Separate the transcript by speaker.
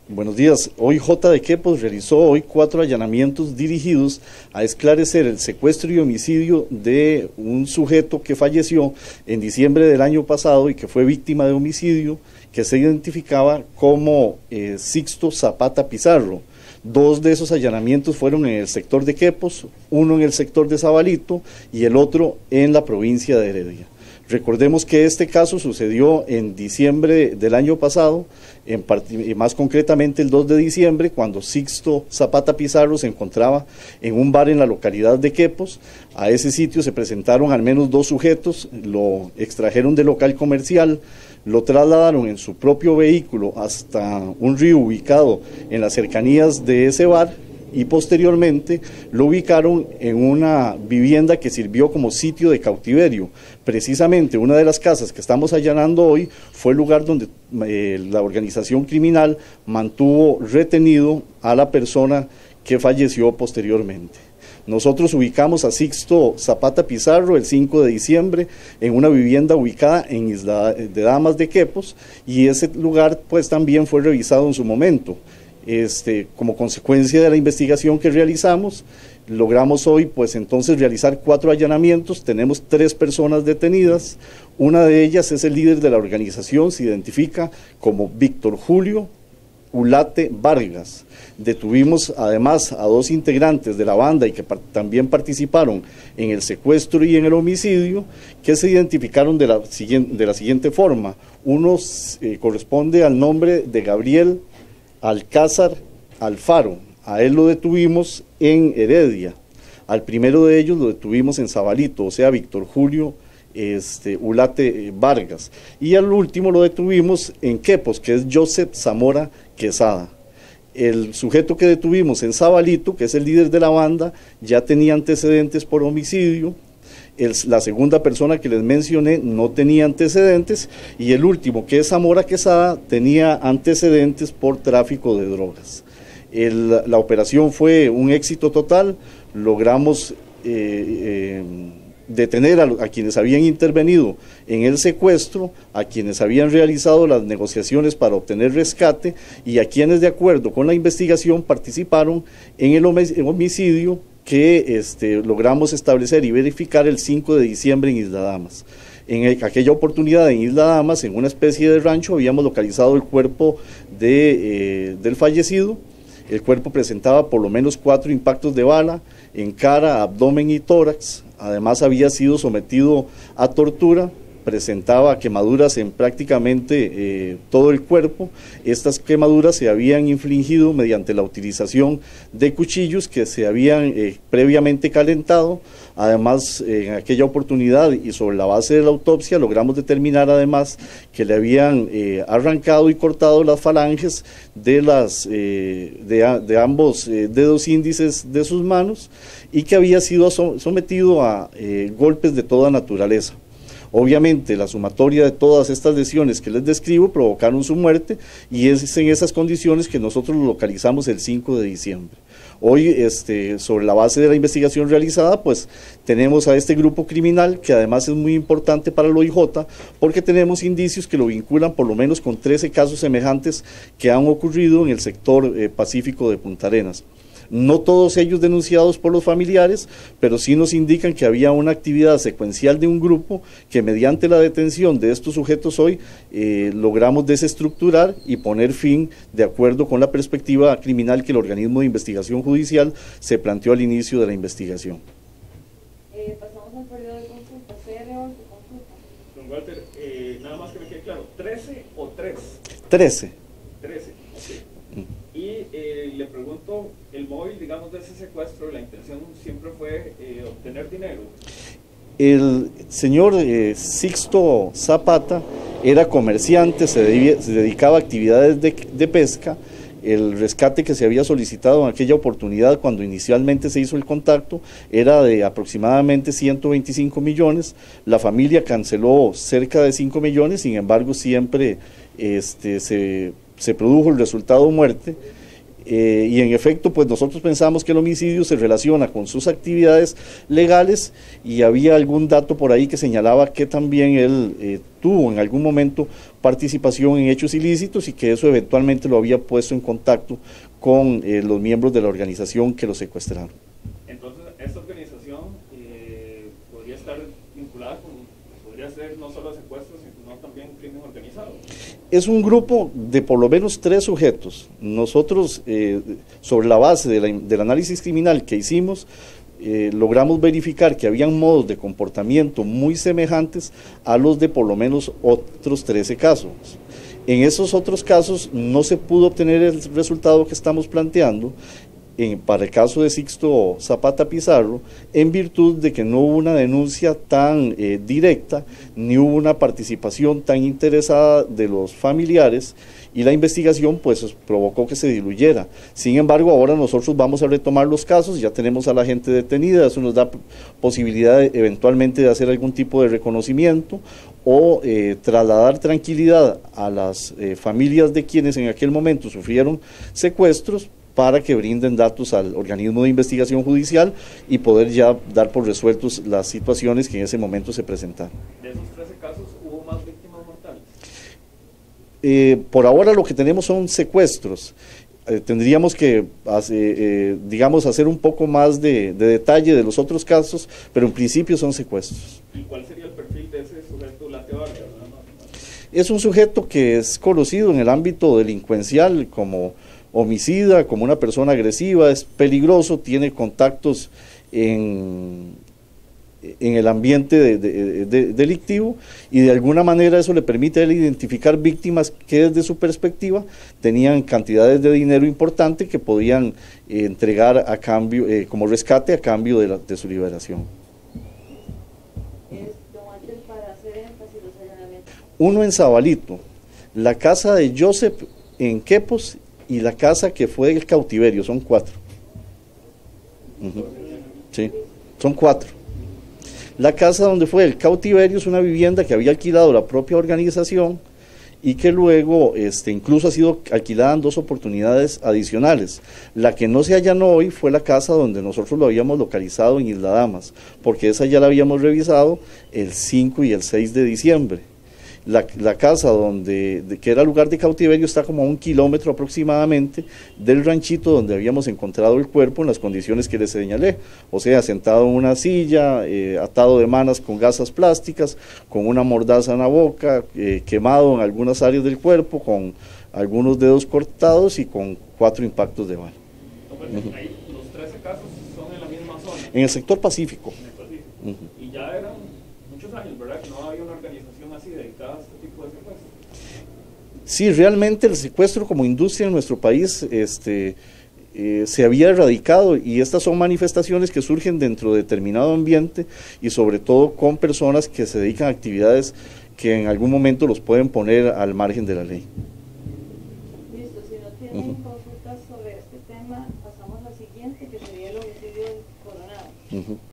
Speaker 1: Buenos días. OIJ de Quepos realizó hoy 4 allanamientos dirigidos a esclarecer el secuestro y homicidio de un sujeto que falleció en diciembre del año pasado y que fue víctima de homicidio, que se identificaba como Sixto Zapata Pizarro. 2 de esos allanamientos fueron en el sector de Quepos, uno en el sector de Sabalito y el otro en la provincia de Heredia. Recordemos que este caso sucedió en diciembre del año pasado, más concretamente el 2 de diciembre, cuando Sixto Zapata Pizarro se encontraba en un bar en la localidad de Quepos. A ese sitio se presentaron al menos 2 sujetos, lo extrajeron del local comercial, lo trasladaron en su propio vehículo hasta un río ubicado en las cercanías de ese bar, y posteriormente lo ubicaron en una vivienda que sirvió como sitio de cautiverio. Precisamente una de las casas que estamos allanando hoy fue el lugar donde la organización criminal mantuvo retenido a la persona que falleció posteriormente. Nosotros ubicamos a Sixto Zapata Pizarro el 5 de diciembre en una vivienda ubicada en Isla de Damas de Quepos, y ese lugar pues también fue revisado en su momento. Como consecuencia de la investigación que realizamos, logramos hoy pues entonces realizar 4 allanamientos. Tenemos 3 personas detenidas. Una de ellas es el líder de la organización, se identifica como Víctor Julio Ulate Vargas. Detuvimos además a 2 integrantes de la banda y que también participaron en el secuestro y en el homicidio, que se identificaron de la siguiente forma. Uno corresponde al nombre de Gabriel Alcázar Alfaro. A él lo detuvimos en Heredia. Al primero de ellos lo detuvimos en Sabalito, o sea, Víctor Julio Ulate Vargas. Y al último lo detuvimos en Quepos, que es Joseph Zamora Quesada. El sujeto que detuvimos en Sabalito, que es el líder de la banda, ya tenía antecedentes por homicidio. La segunda persona que les mencioné no tenía antecedentes, y el último, que es Zamora Quesada, tenía antecedentes por tráfico de drogas. La operación fue un éxito total. Logramos detener a quienes habían intervenido en el secuestro, a quienes habían realizado las negociaciones para obtener rescate y a quienes, de acuerdo con la investigación, participaron en el homicidio que logramos establecer y verificar el 5 de diciembre en Isla Damas. En aquella oportunidad en Isla Damas, en una especie de rancho, habíamos localizado el cuerpo del fallecido. El cuerpo presentaba por lo menos 4 impactos de bala en cara, abdomen y tórax. Además había sido sometido a tortura. Presentaba quemaduras en prácticamente todo el cuerpo. Estas quemaduras se habían infligido mediante la utilización de cuchillos que se habían previamente calentado. Además, en aquella oportunidad y sobre la base de la autopsia logramos determinar además que le habían arrancado y cortado las falanges de ambos dedos índices de sus manos, y que había sido sometido a golpes de toda naturaleza. Obviamente la sumatoria de todas estas lesiones que les describo provocaron su muerte, y es en esas condiciones que nosotros lo localizamos el 5 de diciembre. Hoy, sobre la base de la investigación realizada, pues tenemos a este grupo criminal, que además es muy importante para el OIJ, porque tenemos indicios que lo vinculan por lo menos con 13 casos semejantes que han ocurrido en el sector pacífico de Punta Arenas. No todos ellos denunciados por los familiares, pero sí nos indican que había una actividad secuencial de un grupo que, mediante la detención de estos sujetos hoy, logramos desestructurar y poner fin, de acuerdo con la perspectiva criminal que el organismo de investigación judicial se planteó al inicio de la investigación.
Speaker 2: Pasamos al periodo de consulta. ¿CR o consulta?
Speaker 3: Don Walter, nada más que me quede claro, ¿13 o 3?
Speaker 1: 13.
Speaker 3: 13, ok. Y le pregunto, el móvil, digamos, de ese secuestro, la intención siempre fue obtener dinero.
Speaker 1: El señor Sixto Zapata era comerciante, se dedicaba a actividades de pesca. El rescate que se había solicitado en aquella oportunidad, cuando inicialmente se hizo el contacto, era de aproximadamente 125 millones. La familia canceló cerca de 5 millones, sin embargo siempre se produjo el resultado muerte. y en efecto, pues nosotros pensamos que el homicidio se relaciona con sus actividades legales, y había algún dato por ahí que señalaba que también él tuvo en algún momento participación en hechos ilícitos, y que eso eventualmente lo había puesto en contacto con los miembros de la organización que lo secuestraron.
Speaker 3: Entonces, esta organización podría estar vinculada con, podría ser no solo secuestros, sino también crimen organizado.
Speaker 1: Es un grupo de por lo menos 3 sujetos. Nosotros, sobre la base del análisis criminal que hicimos, logramos verificar que habían modos de comportamiento muy semejantes a los de por lo menos otros 13 casos. En esos otros casos no se pudo obtener el resultado que estamos planteando para el caso de Sixto Zapata Pizarro, en virtud de que no hubo una denuncia tan directa, ni hubo una participación tan interesada de los familiares, y la investigación pues provocó que se diluyera. Sin embargo, ahora nosotros vamos a retomar los casos, ya tenemos a la gente detenida, eso nos da posibilidad eventualmente de hacer algún tipo de reconocimiento, o trasladar tranquilidad a las familias de quienes en aquel momento sufrieron secuestros, para que brinden datos al organismo de investigación judicial y poder ya dar por resueltos las situaciones que en ese momento se presentaron.
Speaker 3: ¿De esos 13 casos hubo más víctimas mortales?
Speaker 1: Por ahora lo que tenemos son secuestros. Tendríamos que digamos, hacer un poco más de detalle de los otros casos, pero en principio son secuestros.
Speaker 3: ¿Y cuál sería el perfil de ese sujeto lateral?
Speaker 1: Es un sujeto que es conocido en el ámbito delincuencial como homicida, como una persona agresiva, es peligroso, tiene contactos en el ambiente delictivo, y de alguna manera eso le permite a él identificar víctimas que desde su perspectiva tenían cantidades de dinero importante que podían entregar a cambio, como rescate a cambio de su liberación.
Speaker 2: Para hacer énfasis los allanamientos.
Speaker 1: Uno en Zabalito, la casa de Joseph en Quepos, y la casa que fue el cautiverio, son 4. Sí, son 4. La casa donde fue el cautiverio es una vivienda que había alquilado la propia organización, y que luego incluso ha sido alquilada en 2 oportunidades adicionales. La que no se allanó hoy fue la casa donde nosotros lo habíamos localizado en Isla Damas, porque esa ya la habíamos revisado el 5 y el 6 de diciembre. La casa que era lugar de cautiverio está como a 1 kilómetro aproximadamente del ranchito donde habíamos encontrado el cuerpo en las condiciones que les señalé, o sea, sentado en una silla, atado de manos con gasas plásticas, con una mordaza en la boca, quemado en algunas áreas del cuerpo, con algunos dedos cortados y con 4 impactos de bala.
Speaker 3: Ahí, los 13 casos son en la misma zona.
Speaker 1: En el sector Pacífico.
Speaker 3: En el Pacífico. Y ya eran muchos años, ¿verdad?, que no había una organización así dedicada a este tipo de secuestros.
Speaker 1: Sí, realmente el secuestro como industria en nuestro país se había erradicado, y estas son manifestaciones que surgen dentro de determinado ambiente, y sobre todo con personas que se dedican a actividades que en algún momento los pueden poner al margen de la ley.
Speaker 2: Listo, si no tienen consultas sobre este tema, pasamos al siguiente, que sería el homicidio del Coronado.